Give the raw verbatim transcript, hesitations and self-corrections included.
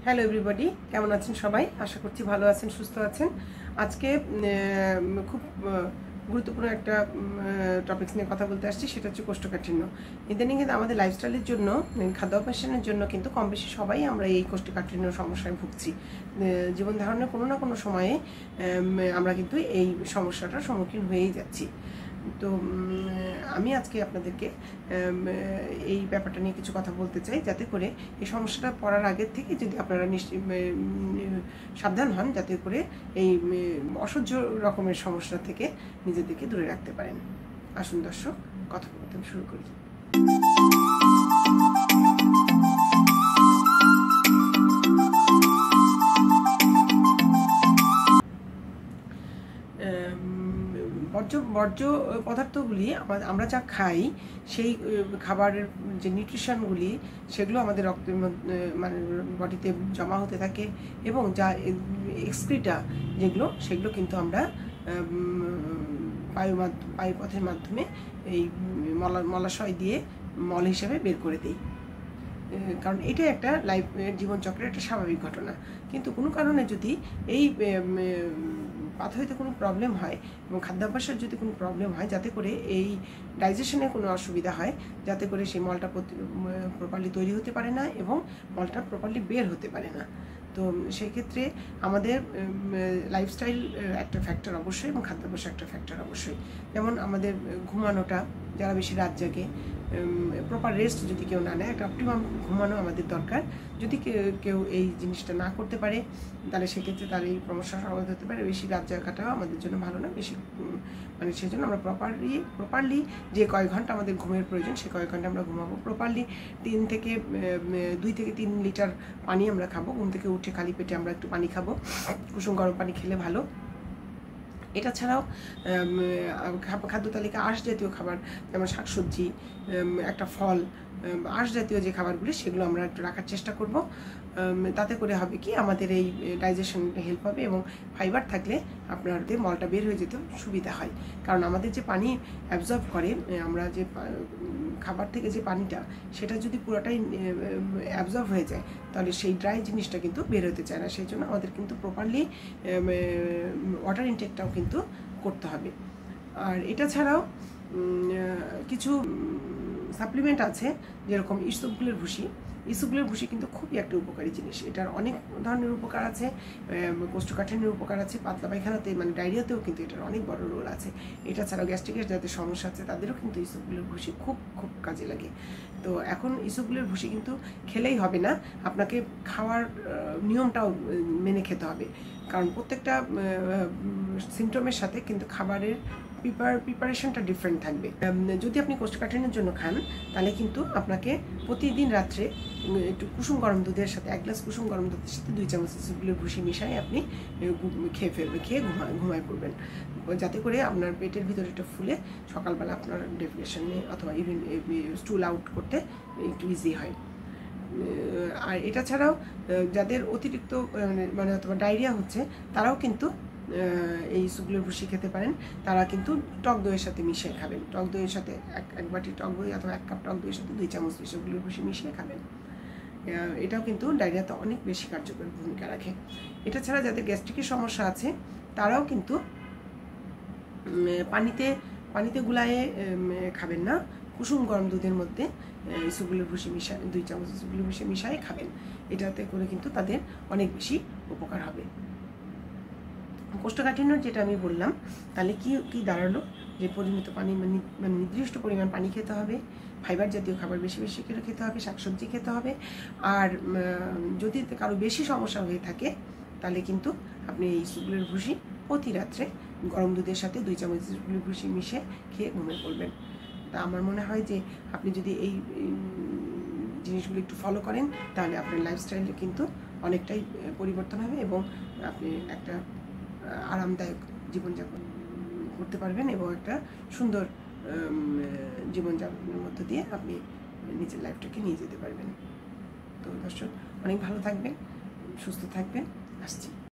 Hello everybody, কেমন আছেন সবাই? আশা করছি ভালো আছেন, সুস্থ আছেন। আজকে খুব গুরুত্বপূর্ণ একটা টপিকস নিয়ে কথা বলতে আসছি, সেটা হচ্ছে কোষ্ঠকাঠিন্য। ইদানিং কিন্তু আমাদের লাইফস্টাইলের জন্য, খাদ্যাভ্যাসের জন্য কিন্তু কম বেশি সবাই আমরা এই কোষ্ঠকাঠিন্য সমস্যায় ভুগছি। জীবন ধারণের কোনো না কোনো সময়ে আমরা কিন্তু এই সমস্যাটার সম্মুখীন হয়েই যাচ্ছি। তো আমি আজকে আপনাদেরকে এই ব্যাপারটা নিয়ে কিছু কথা বলতে চাই, যাতে করে এই সমস্যাটা পড়ার আগের থেকে যদি আপনারা সাবধান হন, যাতে করে এই অসহ্য রকমের সমস্যা থেকে নিজেদেরকে দূরে রাখতে পারেন। আসুন দর্শক, কথোপকথন শুরু করি। বর্জ্য বর্জ্য পদার্থগুলি আমরা যা খাই, সেই খাবারের যে নিউট্রিশনগুলি, সেগুলো আমাদের রক্তের মানে বডিতে জমা হতে থাকে, এবং যা এক্সক্রিটা যেগুলো, সেগুলো কিন্তু আমরা বায়ু বায়ুপথের মাধ্যমে এই মলা মলাশয় দিয়ে মল হিসেবে বের করে দিই। কারণ এটা একটা লাইফ জীবনচক্রের একটা স্বাভাবিক ঘটনা। কিন্তু কোনো কারণে যদি এই পাথরিতে কোনো প্রবলেম হয় এবং খাদ্যাভ্যাসের যদি কোনো প্রবলেম হয়, যাতে করে এই ডাইজেশনে কোনো অসুবিধা হয়, যাতে করে সেই মলটা প্রপারলি তৈরি হতে পারে না এবং মলটা প্রপারলি বের হতে পারে না। তো সেই ক্ষেত্রে আমাদের লাইফস্টাইল একটা ফ্যাক্টর অবশ্যই, এবং খাদ্যাভ্যাস একটা ফ্যাক্টর অবশ্যই। যেমন আমাদের ঘুমানোটা, যারা বেশি রাত জাগে, প্রপার রেস্ট যদি কেউ না নেয়, একটা অপটিমাম ঘুমানো আমাদের দরকার। যদি কেউ এই জিনিসটা না করতে পারে, তাহলে সেক্ষেত্রে তার এই সমস্যার সমাধান হতে পারে। বেশি রাত জাগাটাও আমাদের জন্য ভালো না, বেশি মানে সেই জন্য আমরা প্রপারলি প্রপারলি যে কয়েক ঘন্টা আমাদের ঘুমের প্রয়োজন, সে কয়েক ঘন্টা আমরা ঘুমাবো। প্রপারলি তিন থেকে দুই থেকে তিন লিটার পানি আমরা খাবো। ঘুম থেকে উঠে খালি পেটে আমরা একটু পানি খাবো। কুসুম গরম পানি খেলে ভালো। এটা ছাড়াও খাদ্য তালিকা আঁশ জাতীয় খাবার, যেমন শাকসবজি, একটা ফল, আঁশ জাতীয় যে খাবারগুলি, সেগুলো আমরা একটু রাখার চেষ্টা করব। তাতে করে হবে কি, আমাদের এই ডাইজেশন হেল্প হবে, এবং ফাইবার থাকলে আপনাদের মলটা বের হয়ে যেতে সুবিধা হয়। কারণ আমাদের যে পানি অ্যাবজর্ব করে, আমরা যে খাবার থেকে যে পানিটা, সেটা যদি পুরোটাই অ্যাবজর্ব হয়ে যায়, তাহলে সেই ড্রাই জিনিসটা কিন্তু বের হতে চায় না। সেই জন্য আমাদের কিন্তু প্রপারলি ওয়াটার ইনটেকটাও কিন্তু করতে হবে। আর এটা ছাড়াও কিছু সাপ্লিমেন্ট আছে, যেরকম ইসবগুলের ভুসি। ইসবগুলের ভুসি কিন্তু খুবই একটা উপকারী জিনিস। এটার অনেক ধরনের উপকার আছে, কোষ্ঠকাঠিন্যের উপকার আছে, পাতলা পায়খানাতে মানে ডায়রিয়াতেও কিন্তু এটার অনেক বড় রোল আছে। এটা ছাড়াও গ্যাস্ট্রিকের যাদের সমস্যা আছে, তাদেরও কিন্তু ইসবগুলের ভুসি খুব খুব কাজে লাগে। তো এখন ইসবগুলের ভুসি কিন্তু খেলেই হবে না, আপনাকে খাওয়ার নিয়মটাও মেনে খেতে হবে। কারণ প্রত্যেকটা সিমটমের সাথে কিন্তু খাবারের প্রিপার প্রিপারেশনটা ডিফারেন্ট থাকবে। যদি আপনি কোষ্ঠকাঠিন্যের জন্য খান, তাহলে কিন্তু আপনাকে প্রতিদিন রাত্রে একটু কুসুম গরম দুধের সাথে, এক গ্লাস কুসুম গরম দুধের সাথে দুই চামচ ইসবগুলের ভুসি মিশাই আপনি খেয়ে ফেলবেন, খেয়ে ঘুমায় ঘুমায় পড়বেন, যাতে করে আপনার পেটের ভিতরে একটা ফুলে সকালবেলা আপনার ডেফিনেশনে অথবা ইউরিন স্টুল আউট করতে একটু ইজি হয়। আর এটা ছাড়াও যাদের অতিরিক্ত মানে অথবা ডায়রিয়া হচ্ছে, তারাও কিন্তু এই ইসবগুলের ভুসি খেতে পারেন। তারা কিন্তু টক দইয়ের সাথে মিশিয়ে খাবেন। টক দইয়ের সাথে এক এক বাটি টক দই অথবা এক কাপ টক দইয়ের সাথে দুই চামচ ইসবগুলের ভুসি মিশিয়ে খাবেন। এটাও কিন্তু ডায়রিয়াতে অনেক বেশি কার্যকর ভূমিকা রাখে। এটা ছাড়া যাদের গ্যাস্ট্রিকের সমস্যা আছে, তারাও কিন্তু পানিতে পানিতে গুলায়ে খাবেন না, কুসুম গরম দুধের মধ্যে ইসবগুলের ভুসি মিশা দুই চামচ ইসবগুলের ভুসি মিশিয়ে খাবেন। এটাতে করে কিন্তু তাদের অনেক বেশি উপকার হবে। কোষ্ঠকাঠিন্য যেটা আমি বললাম, তাহলে কি কি দাঁড়ালো, যে পরিমিত পানি মানে নির্দিষ্ট পরিমাণ পানি খেতে হবে, ফাইবার জাতীয় খাবার বেশি বেশি করে খেতে হবে, শাকসবজি খেতে হবে। আর যদি কারো বেশি সমস্যা হয়ে থাকে, তাহলে কিন্তু আপনি এই ইসবগুলের ভুসি প্রতি রাত্রে গরম দুধের সাথে দুই চামচ ইসবগুলের ভুসি মিশিয়ে খেয়ে ঘুমিয়ে পড়বেন। তা আমার মনে হয় যে আপনি যদি এই জিনিসগুলো একটু ফলো করেন, তাহলে আপনার লাইফস্টাইলে কিন্তু অনেকটাই পরিবর্তন হবে, এবং আপনি একটা আরামদায়ক জীবনযাপন করতে পারবেন, এবং একটা সুন্দর জীবনযাপনের মধ্য দিয়ে আপনি নিজের লাইফটাকে নিয়ে যেতে পারবেন। তো দর্শক, অনেক ভালো থাকবেন, সুস্থ থাকবেন। আসছি।